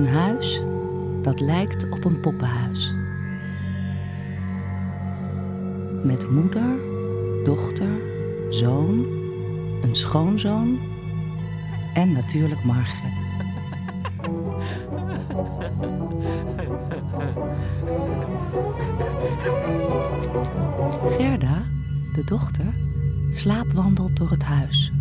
Een huis dat lijkt op een poppenhuis. Met moeder, dochter, zoon, een schoonzoon en natuurlijk Margret. Gerda, de dochter, slaapwandelt door het huis.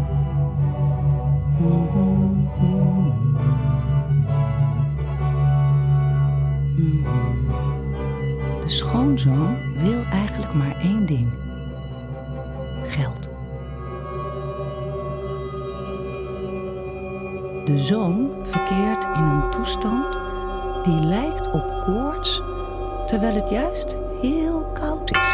De schoonzoon wil eigenlijk maar één ding: geld. De zoon verkeert in een toestand die lijkt op koorts, terwijl het juist heel koud is.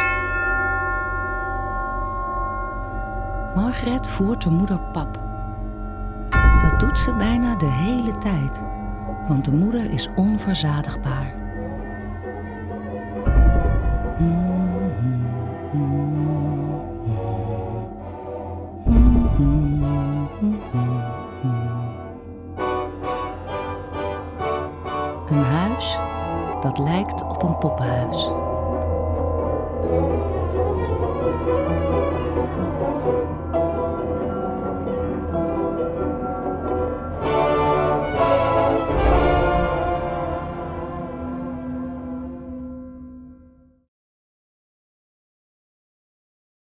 Margret voert de moeder pap. Dat doet ze bijna de hele tijd, want de moeder is onverzadigbaar. Een huis dat lijkt op een poppenhuis.